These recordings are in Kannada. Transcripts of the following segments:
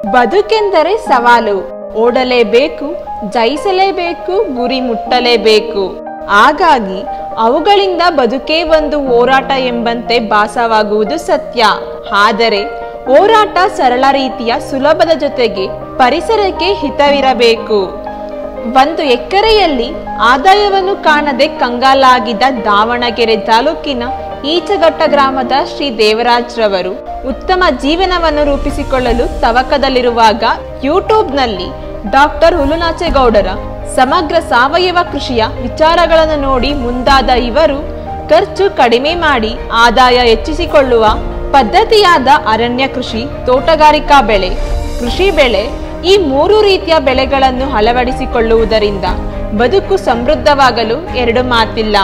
ಬದುಕೆಂದರೆ ಸವಾಲು, ಓಡಲೇಬೇಕು, ಜಯಿಸಲೇಬೇಕು, ಗುರಿ ಮುಟ್ಟಲೇಬೇಕು. ಹಾಗಾಗಿ ಅವುಗಳಿಂದ ಬದುಕೇ ಒಂದು ಹೋರಾಟ ಎಂಬಂತೆ ಭಾಸವಾಗುವುದು ಸತ್ಯ. ಆದರೆ ಹೋರಾಟ ಸರಳ ರೀತಿಯ ಸುಲಭದ ಜೊತೆಗೆ ಪರಿಸರಕ್ಕೆ ಹಿತವಿರಬೇಕು. 1 ಎಕರೆಯಲ್ಲಿ ಆದಾಯವನ್ನು ಕಾಣದೆ ಕಂಗಾಲಾಗಿದ್ದ ದಾವಣಗೆರೆ ತಾಲೂಕಿನ ಈಚಘಟ್ಟ ಗ್ರಾಮದ ಶ್ರೀ ದೇವರಾಜ್ರವರು ಉತ್ತಮ ಜೀವನವನ್ನು ರೂಪಿಸಿಕೊಳ್ಳಲು ತವಕದಲ್ಲಿರುವಾಗ ಯೂಟ್ಯೂಬ್ನಲ್ಲಿ ಡಾಕ್ಟರ್ ಹುಲುನಾಚೇಗೌಡರ ಸಮಗ್ರ ಸಾವಯವ ಕೃಷಿಯ ವಿಚಾರಗಳನ್ನು ನೋಡಿ ಮುಂದಾದ ಇವರು ಖರ್ಚು ಕಡಿಮೆ ಮಾಡಿ ಆದಾಯ ಹೆಚ್ಚಿಸಿಕೊಳ್ಳುವ ಪದ್ಧತಿಯಾದ ಅರಣ್ಯ ಕೃಷಿ, ತೋಟಗಾರಿಕಾ ಬೆಳೆ, ಕೃಷಿ ಬೆಳೆ ಈ 3 ರೀತಿಯ ಬೆಳೆಗಳನ್ನು ಅಳವಡಿಸಿಕೊಳ್ಳುವುದರಿಂದ ಬದುಕು ಸಮೃದ್ಧವಾಗಲು ಎರಡು ಮಾತಿಲ್ಲ.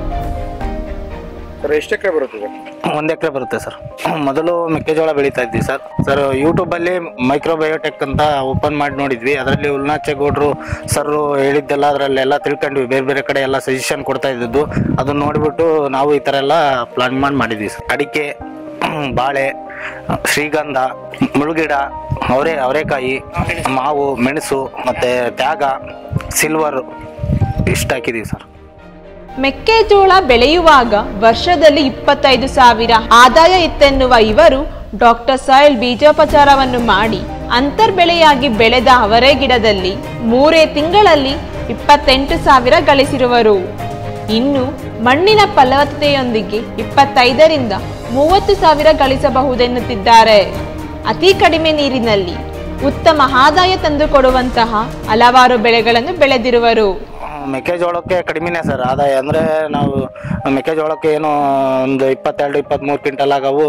ಎಷ್ಟು ಎಕರೆ ಬರುತ್ತೆ? 1 ಎಕರೆ ಬರುತ್ತೆ ಸರ್. ಮೊದಲು ಮೆಕ್ಕೆಜೋಳ ಬೆಳೀತಾ ಇದ್ವಿ ಸರ್ ಯೂಟ್ಯೂಬಲ್ಲಿ ಮೈಕ್ರೋಬಯೋಟೆಕ್ ಅಂತ ಓಪನ್ ಮಾಡಿ ನೋಡಿದ್ವಿ. ಅದರಲ್ಲಿ ಹುಲುನಾಚೇಗೌಡರು ಸರ್ ಹೇಳಿದ್ದೆಲ್ಲ ಅದರಲ್ಲೆಲ್ಲ ತಿಳ್ಕೊಂಡ್ವಿ. ಬೇರೆ ಬೇರೆ ಕಡೆ ಎಲ್ಲ ಸಜೆಷನ್ ಕೊಡ್ತಾ ಇದ್ದದ್ದು ಅದನ್ನ ನೋಡಿಬಿಟ್ಟು ನಾವು ಈ ಥರ ಎಲ್ಲ ಪ್ಲಾನ್ ಮಾಡಿದ್ವಿ ಸರ್. ಅಡಿಕೆ, ಬಾಳೆ, ಶ್ರೀಗಂಧ, ಮುಳುಗಿಡ, ಅವರೆಕಾಯಿ, ಮಾವು, ಮೆಣಸು ಮತ್ತು ತ್ಯಾಗ, ಸಿಲ್ವರ್ ಇಷ್ಟು ಹಾಕಿದ್ದೀವಿ ಸರ್. ಮೆಕ್ಕೆಜೋಳ ಬೆಳೆಯುವಾಗ ವರ್ಷದಲ್ಲಿ 25,000 ಆದಾಯ ಇತ್ತೆನ್ನುವ ಇವರು ಡಾಕ್ಟರ್ ಸಾಯಿಲ್ ಬೀಜೋಪಚಾರವನ್ನು ಮಾಡಿ ಅಂತರ್ ಬೆಳೆಯಾಗಿ ಬೆಳೆದ ಅವರೆ ಗಿಡದಲ್ಲಿ 3 ತಿಂಗಳಲ್ಲಿ 28,000 ಗಳಿಸಿರುವರು. ಇನ್ನು ಮಣ್ಣಿನ ಫಲವತ್ತತೆಯೊಂದಿಗೆ 25ರಿಂದ 30,000 ಗಳಿಸಬಹುದೆನ್ನುತ್ತಿದ್ದಾರೆ. ಅತಿ ಕಡಿಮೆ ನೀರಿನಲ್ಲಿ ಉತ್ತಮ ಆದಾಯ ತಂದುಕೊಡುವಂತಹ ಹಲವಾರು ಬೆಳೆಗಳನ್ನು ಬೆಳೆದಿರುವರು. ಮೆಕ್ಕೆಜೋಳಕ್ಕೆ ಕಡಿಮೆನೇ ಸರ್ ಆದಾಯ. ಅಂದರೆ ನಾವು ಮೆಕ್ಕೆಜೋಳಕ್ಕೆ ಏನು ಒಂದು 22-23 ಕ್ವಿಂಟಲ್ ಆಗವು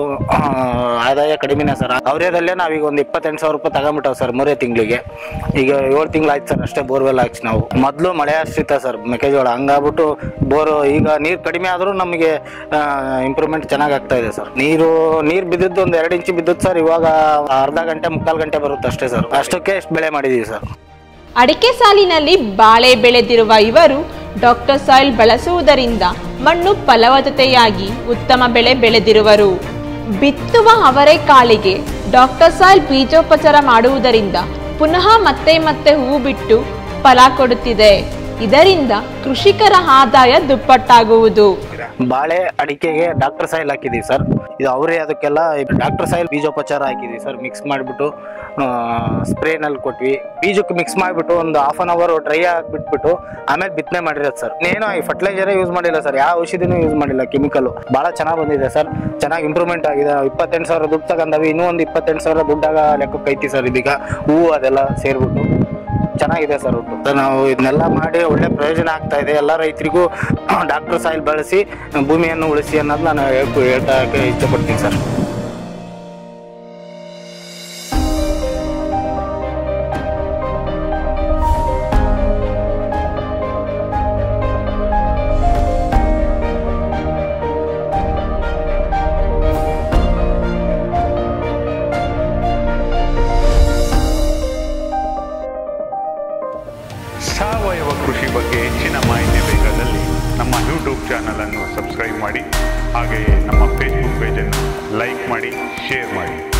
ಆದಾಯ ಕಡಿಮೆನೇ ಸರ್. ಅವರೇದಲ್ಲೇ ನಾವೀಗ ಒಂದು 28,000 ರೂಪಾಯಿ ತಗೊಂಬಿಟ್ಟವು ಸರ್ 3 ತಿಂಗಳಿಗೆ. ಈಗ 7 ತಿಂಗಳು ಆಯ್ತು ಸರ್ ಅಷ್ಟೇ ಬೋರ್ವೆಲ್ ಹಾಕ್ಸಿ ನಾವು. ಮೊದಲು ಮಳೆ ಆಶ್ರಿತ ಸರ್ ಮೆಕ್ಕೆಜೋಳ, ಹಂಗಾಗ್ಬಿಟ್ಟು ಈಗ ನೀರು ಕಡಿಮೆ ಆದರೂ ನಮಗೆ ಇಂಪ್ರೂವ್ಮೆಂಟ್ ಚೆನ್ನಾಗಿ ಆಗ್ತಾ ಇದೆ ಸರ್. ನೀರು ಬಿದ್ದಿದ್ದು ಒಂದು 2 ಇಂಚು ಬಿದ್ದದ್ದು ಸರ್. ಇವಾಗ ಅರ್ಧ ಗಂಟೆ 3/4 ಗಂಟೆ ಬರುತ್ತೆ ಅಷ್ಟೇ ಸರ್. ಅಷ್ಟಕ್ಕೆ ಎಷ್ಟು ಬೆಳೆ ಮಾಡಿದ್ದೀವಿ ಸರ್. ಅಡಿಕೆ ಸಾಲಿನಲ್ಲಿ ಬಾಳೆ ಬೆಳೆದಿರುವ ಇವರು ಡಾಕ್ಟರ್ ಸಾಯಿಲ್ ಬಳಸುವುದರಿಂದ ಮಣ್ಣು ಫಲವತ್ತತೆಯಾಗಿ ಉತ್ತಮ ಬೆಳೆ ಬೆಳೆದಿರುವರು. ಬಿತ್ತುವ ಅವರೆಕಾಳಿಗೆ ಡಾಕ್ಟರ್ ಸಾಯಿಲ್ ಬೀಜೋಪಚಾರ ಮಾಡುವುದರಿಂದ ಪುನಃ ಮತ್ತೆ ಹೂ ಬಿಟ್ಟು ಫಲ ಕೊಡುತ್ತಿದೆ. ಇದರಿಂದ ಕೃಷಿಕರ ಆದಾಯ ದುಪ್ಪಟ್ಟಾಗುವುದು. ಬಾಳೆ, ಅಡಿಕೆಗೆ ಡಾಕ್ಟರ್ ಸಾಯಿಲ್ ಹಾಕಿದೀವಿ ಸರ್. ಇದು ಅವರೇ ಅದಕ್ಕೆಲ್ಲ ಡಾಕ್ಟರ್ ಸಾಯಿಲ್ ಬೀಜೋಪಚಾರ ಹಾಕಿದೀವಿ ಸರ್. ಮಿಕ್ಸ್ ಮಾಡಿಬಿಟ್ಟು ಸ್ಪ್ರೇನಲ್ಲಿ ಕೊಟ್ವಿ. ಬೀಜಕ್ಕೆ ಮಿಕ್ಸ್ ಮಾಡಿಬಿಟ್ಟು ಒಂದು 1/2 ಅವರ್ ಡ್ರೈ ಆಗಿಬಿಟ್ಬಿಟ್ಟು ಆಮೇಲೆ ಬಿತ್ತನೆ ಮಾಡಿರೋದು ಸರ್. ಇನ್ನೇನು ಫರ್ಟಿಲೈಸರೇ ಯೂಸ್ ಮಾಡಿಲ್ಲ ಸರ್, ಯಾವ ಔಷಧಿನೂ ಯೂಸ್ ಮಾಡಿಲ್ಲ, ಕೆಮಿಕಲ್. ಭಾಳ ಚೆನ್ನಾಗಿ ಬಂದಿದೆ ಸರ್, ಚೆನ್ನಾಗಿ ಇಂಪ್ರೂವ್ಮೆಂಟ್ ಆಗಿದೆ. 28,000 ದುಡ್ಡು ತಗೊಂಡವಿ, ಇನ್ನೂ ಒಂದು 28,000 ದುಡ್ಡಾಗ ಲೆಕ್ಕಕ್ಕೆ ಐತಿ ಸರ್. ಇದೀಗ ಹೂವು ಅದೆಲ್ಲ ಸೇರಿಬಿಟ್ಟು ಚೆನ್ನಾಗಿದೆ ಸರ್. ಒಟ್ಟು ನಾವು ಇದನ್ನೆಲ್ಲ ಮಾಡಿ ಒಳ್ಳೆ ಪ್ರಯೋಜನ ಆಗ್ತಾ ಇದೆ. ಎಲ್ಲ ರೈತರಿಗೂ ಡಾಕ್ಟರ್ ಸಾಯಿಲ್ ಬಳಸಿ ಭೂಮಿಯನ್ನು ಉಳಿಸಿ ಅನ್ನೋದು ನಾನು ಹೇಳ್ತಾ ಇಷ್ಟಪಡ್ತೀನಿ ಸರ್. ಸಾವಯವ ಕೃಷಿ ಬಗ್ಗೆ ಹೆಚ್ಚಿನ ಮಾಹಿತಿ ಬೇಕಾದಲ್ಲಿ ನಮ್ಮ ಯೂಟ್ಯೂಬ್ ಚಾನಲನ್ನು ಸಬ್ಸ್ಕ್ರೈಬ್ ಮಾಡಿ, ಹಾಗೆಯೇ ನಮ್ಮ ಫೇಸ್ಬುಕ್ ಪೇಜನ್ನು ಲೈಕ್ ಮಾಡಿ, ಶೇರ್ ಮಾಡಿ.